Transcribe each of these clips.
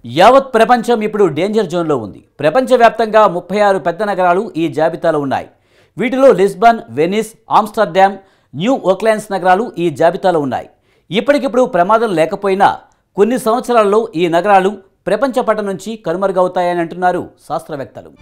యావత్ ప్రపంచం ఇప్పుడు డేంజర్ జోన్లో ఉంది. ప్రపంచవ్యాప్తంగా 36 పెద్ద నగరాలు ఈ జాబితాలో ఉన్నాయి. వీటిలో Lisbon, Venice, Amsterdam, New Orleans నగరాలు ఈ జాబితాలో ఉన్నాయి. ఇప్పటికిప్పుడు ప్రమాదం లేకపోయినా కొన్ని సంవత్సరాల్లో ఈ నగరాలు ప్రపంచ పటం నుంచి కనుమరుగవుతాయని అంటున్నారు శాస్త్రవేత్తలు.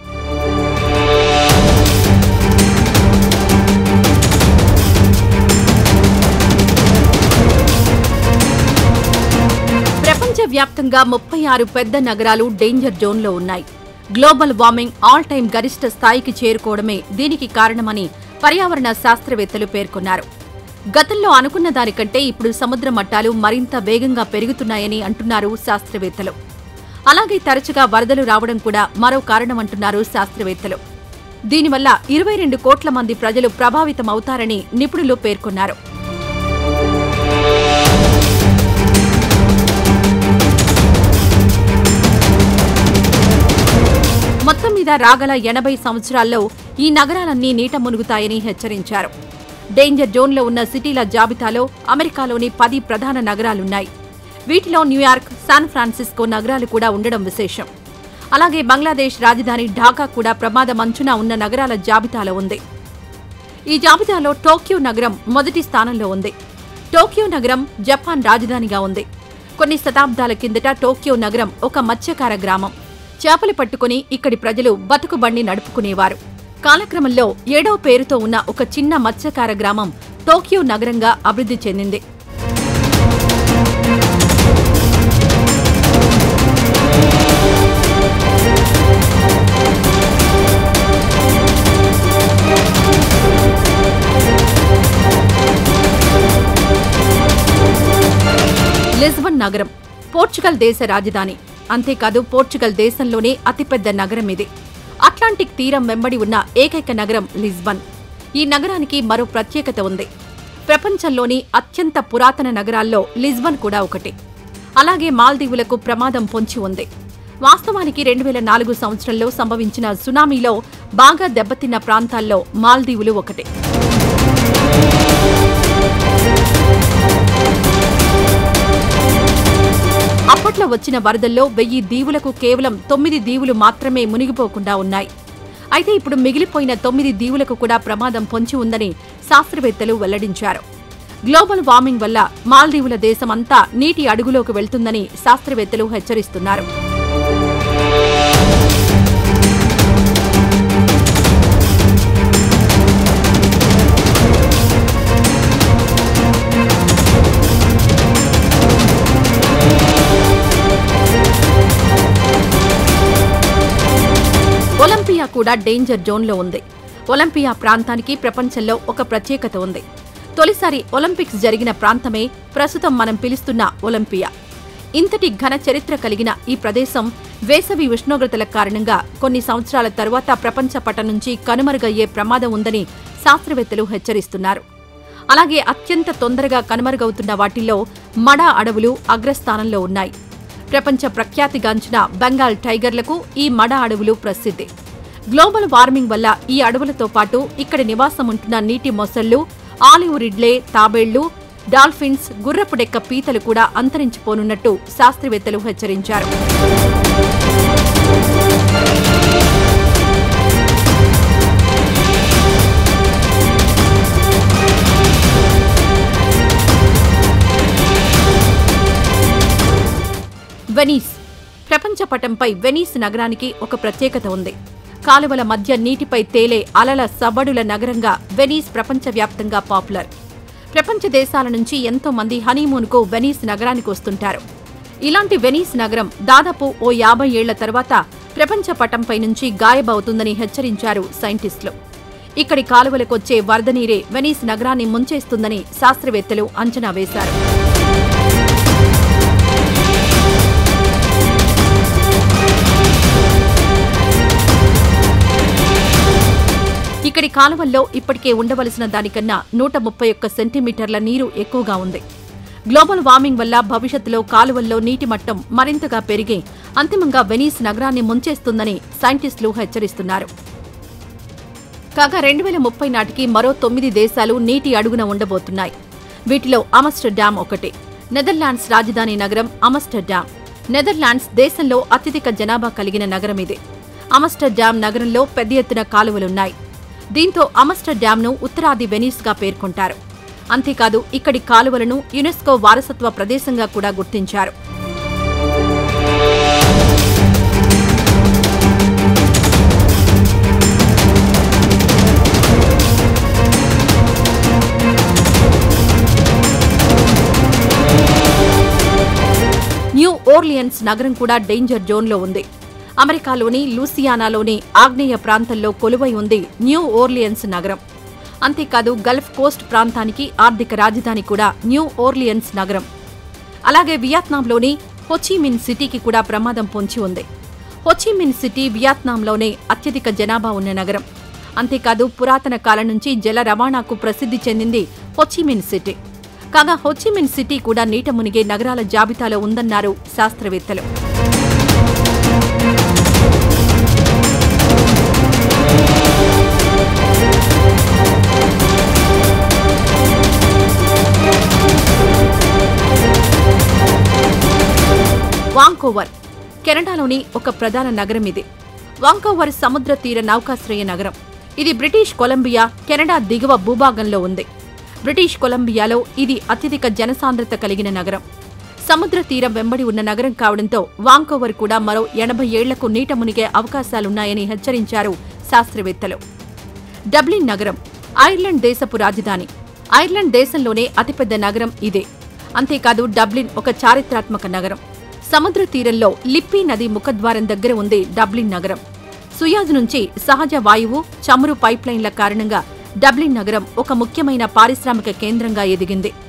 ప్రపంచవ్యాప్తంగా 36 పెద్ద నగరాలు డేంజర్ జోన్లో ఉన్నాయి. గ్లోబల్ వార్మింగ్ ఆల్ టైమ్ గరిష్ట స్థాయికి చేరుకోవడమే దీనికి కారణమని పర్యావరణ శాస్త్రవేత్తలు పేర్కొన్నారు. గతంలో అనుకున్న దానికంటే ఇప్పుడు సముద్ర మట్టాలు మరింత వేగంగా పెరుగుతున్నాయని అంటున్నారు శాస్త్రవేత్తలు. అలాగే తరచుగా వరదలు రావడం కూడా మరో కారణమంటున్నారు శాస్త్రవేత్తలు. దీనివల్ల 22 కోట్ల మంది ప్రజలు ప్రభావితమవుతారని నిపుణులు పేర్కొన్నారు. మొత్తం మీద రాగల 80 సంవత్సరాల్లో ఈ నగరాలన్నీ నీట మునుగుతాయని హెచ్చరించారు. డేంజర్ జోన్లో ఉన్న సిటీల జాబితాలో అమెరికాలోని 10 ప్రధాన నగరాలున్నాయి. వీటిలో న్యూయార్క్, శాన్ ఫ్రాన్సిస్కో నగరాలు కూడా ఉండడం విశేషం. అలాగే బంగ్లాదేశ్ రాజధాని ఢాకా కూడా ప్రమాదం అంచున ఉన్న నగరాల జాబితాలో ఉంది. ఈ జాబితాలో టోక్యో నగరం మొదటి స్థానంలో ఉంది. టోక్యో నగరం జపాన్ రాజధానిగా ఉంది. కొన్ని శతాబ్దాల కిందట టోక్యో నగరం ఒక మత్స్యకార గ్రామం. చేపలు పట్టుకుని ఇక్కడి ప్రజలు బతుకుబండి నడుపుకునేవారు. కాలక్రమంలో 7వ పేరుతో ఉన్న ఒక చిన్న మత్స్యకార గ్రామం టోక్యో నగరంగా అభివృద్ధి చెందింది. లిస్బన్ నగరం పోర్చుగల్ దేశ రాజధాని. అంతేకాదు పోర్చుగల్ దేశంలోనే అతిపెద్ద నగరం ఇది. అట్లాంటిక్ తీరం వెంబడి ఉన్న ఏకైక నగరం లిస్బన్. ఈ నగరానికి మరో ప్రత్యేకత ఉంది. ప్రపంచంలోని అత్యంత పురాతన నగరాల్లో లిస్బన్ కూడా ఒకటి. అలాగే మాల్దీవులకు ప్రమాదం పొంచి ఉంది. వాస్తవానికి 2004 సంవత్సరంలో సంభవించిన సునామీలో బాగా దెబ్బతిన్న ప్రాంతాల్లో మాల్దీవులు ఒకటి. అప్పట్లో వచ్చిన వరదల్లో 1000 దీవులకు కేవలం 9 దీవులు మాత్రమే మునిగిపోకుండా ఉన్నాయి. అయితే ఇప్పుడు మిగిలిపోయిన 9 దీవులకు కూడా ప్రమాదం పొంచి ఉందని శాస్త్రవేత్తలు వెల్లడించారు. గ్లోబల్ వార్మింగ్ వల్ల మాల్దీవుల దేశం అంతా నీటి అడుగులోకి వెళ్తుందని శాస్త్రవేత్తలు హెచ్చరిస్తున్నారు. ఒలింపియా కూడా డేంజర్ జోన్లో ఉంది. ఒలింపియా ప్రాంతానికి ప్రపంచంలో ఒక ప్రత్యేకత ఉంది. తొలిసారి ఒలింపిక్స్ జరిగిన ప్రాంతమే ప్రస్తుతం మనం పిలుస్తున్న ఒలింపియా. ఇంతటి ఘన చరిత్ర కలిగిన ఈ ప్రదేశం వేసవి ఉష్ణోగ్రతల కారణంగా కొన్ని సంవత్సరాల తరువాత ప్రపంచ పటం నుంచి కనుమరుగయ్యే ప్రమాదం ఉందని శాస్త్రవేత్తలు హెచ్చరిస్తున్నారు. అలాగే అత్యంత తొందరగా కనుమరుగవుతున్న వాటిల్లో మడా అడవులు అగ్రస్థానంలో ఉన్నాయి. ప్రపంచ ప్రఖ్యాతిగాంచిన బెంగాల్ టైగర్లకు ఈ మడ అడవులు ప్రసిద్ధి. గ్లోబల్ వార్మింగ్ వల్ల ఈ అడవులతో పాటు ఇక్కడ నివాసం ఉంటున్న నీటి మొసళ్లు, ఆలివ్ రిడ్లే తాబేళ్లు, డాల్ఫిన్స్, గుర్రపుడెక్క పీతలు కూడా అంతరించిపోనున్నట్టు శాస్త్రవేత్తలు హెచ్చరించారు. వెనీస్ ప్రపంచ పటంపై వెనీస్ నగరానికి ఒక ప్రత్యేకత ఉంది. కాలువల మధ్య నీటిపై తేలే అలల సవ్వడుల నగరంగా వెనీస్ ప్రపంచవ్యాప్తంగా పాపులర్. ప్రపంచ దేశాల నుంచి ఎంతో మంది హనీమూన్కు వెనీస్ నగరానికి వస్తుంటారు. ఇలాంటి వెనీస్ నగరం దాదాపు ఓ 50 ఏళ్ల తర్వాత ప్రపంచ పటంపై నుంచి గాయబవుతుందని హెచ్చరించారు సైంటిస్టులు. ఇక్కడి కాలువలకొచ్చే వరద నీరే వెనీస్ నగరాన్ని ముంచేస్తుందని శాస్త్రవేత్తలు అంచనా వేశారు. ఇక్కడి కాలువల్లో ఇప్పటికే ఉండవలసిన దానికన్నా 131 సెంటీమీటర్ల నీరు ఎక్కువగా ఉంది. గ్లోబల్ వార్మింగ్ వల్ల భవిష్యత్తులో కాలువల్లో నీటి మట్టం మరింతగా పెరిగి అంతిమంగా వెనీస్ నగరాన్ని ముంచేస్తుందని సైంటిస్టులు హెచ్చరిస్తున్నారు. కాగా 2030 నాటికి మరో 9 దేశాలు నీటి అడుగున ఉండబోతున్నాయి. వీటిలో ఆమ్స్టర్డామ్ ఒకటి. నెదర్లాండ్స్ రాజధాని నగరం ఆమ్స్టర్డామ్. నెదర్లాండ్స్ దేశంలో అత్యధిక జనాభా కలిగిన నగరం ఇది. ఆమ్స్టర్డామ్ నగరంలో పెద్ద ఎత్తున కాలువలున్నాయి. దీంతో ఆమ్స్టర్డామ్ను ఉత్తరాది వెనీస్గా పేర్కొంటారు. అంతేకాదు ఇక్కడి కాలువలను యునెస్కో వారసత్వ ప్రదేశంగా కూడా గుర్తించారు. న్యూ ఓర్లియన్స్ నగరం కూడా డేంజర్ జోన్లో ఉంది. అమెరికాలోని లూసియానాలోని ఆగ్నేయ ప్రాంతంలో కొలువై ఉంది న్యూ ఓర్లియన్స్ నగరం. అంతేకాదు గల్ఫ్ కోస్ట్ ప్రాంతానికి ఆర్థిక రాజధాని కూడా న్యూ ఓర్లియన్స్ నగరం. అలాగే వియత్నాంలోని హోచిమిన్ సిటీకి కూడా ప్రమాదం పొంచి ఉంది. హోచిమిన్ సిటీ వియత్నాంలోనే అత్యధిక జనాభా ఉన్న నగరం. అంతేకాదు పురాతన కాలం నుంచి జల రవాణాకు ప్రసిద్ధి చెందింది హోచిమిన్ సిటీ. కాగా హోచిమిన్ సిటీ కూడా నీట మునిగే నగరాల జాబితాలో ఉందన్నారు శాస్త్రవేత్తలు. వాంకోవర్ కెనడాలోని ఒక ప్రధాన నగరం ఇది. వాంకోవర్ సముద్ర తీర నౌకాశ్రయ నగరం. ఇది బ్రిటిష్ కొలంబియా, కెనడా దిగువ భూభాగంలో ఉంది. బ్రిటిష్ కొలంబియాలో ఇది అత్యధిక జనసాంద్రత కలిగిన నగరం. సముద్ర తీరం వెంబడి ఉన్న నగరం కావడంతో వాంకోవర్ కూడా మరో 80 ఏళ్లకు నీట మునిగే అవకాశాలున్నాయని హెచ్చరించారు శాస్త్రవేత్తలు. డబ్లిన్ నగరం ఐర్లాండ్ దేశపు రాజధాని. ఐర్లాండ్ దేశంలోనే అతిపెద్ద నగరం ఇదే. అంతేకాదు డబ్లిన్ ఒక చారిత్రాత్మక నగరం. సముద్ర తీరంలో లిప్పీ నది ముఖద్వారం దగ్గర ఉంది డబ్లిన్ నగరం. సుయాజ్ నుంచి సహజ వాయువు, చమురు పైప్లైన్ల కారణంగా డబ్లిన్ నగరం ఒక ముఖ్యమైన పారిశ్రామిక కేంద్రంగా ఎదిగింది.